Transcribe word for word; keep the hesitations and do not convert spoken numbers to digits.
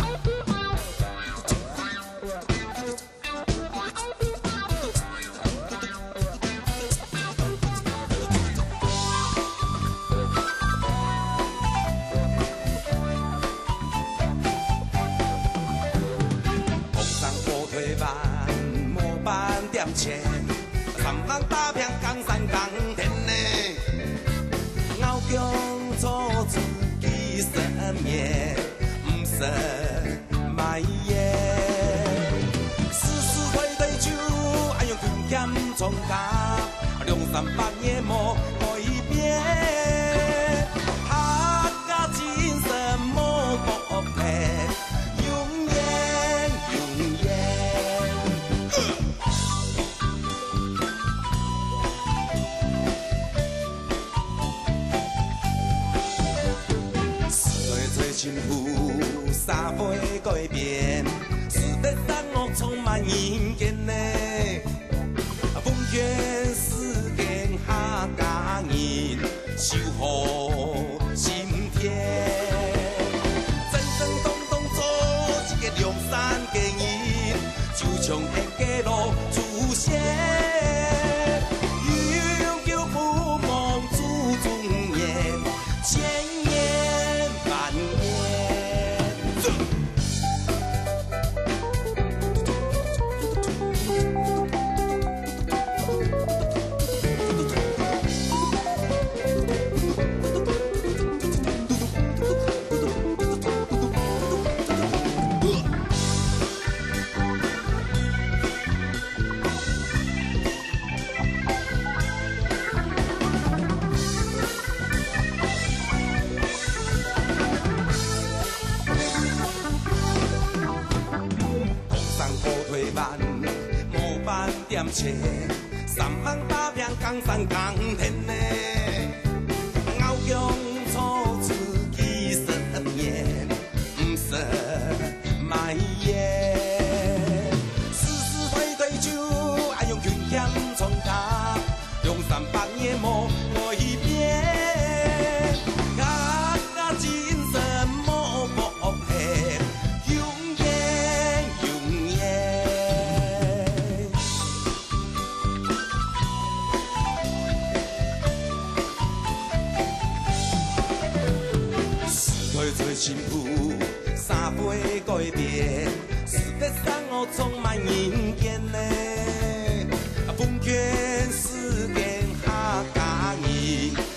前，三万八平江山江天呢，熬姜做自己生面，唔说卖耶。丝丝堆堆酒，爱用拳剑冲甲，两三百年莫改变，客家精神莫不变。 幸福三倍改变，世界上哦充满人间呢，奉劝世间客家人守护心田，正正当当做一个良善的人，就像那个路出现，永久不忘祖宗言，千言万言。 点切，三万八平江山江天呢，熬姜做自己生面，唔说卖耶。丝丝堆堆酒，爱用拳剑冲甲，两三百年莫改变，客家精神莫不变。 做幸福三倍改变，世界上哦充满人间呢，奉劝世间客家人。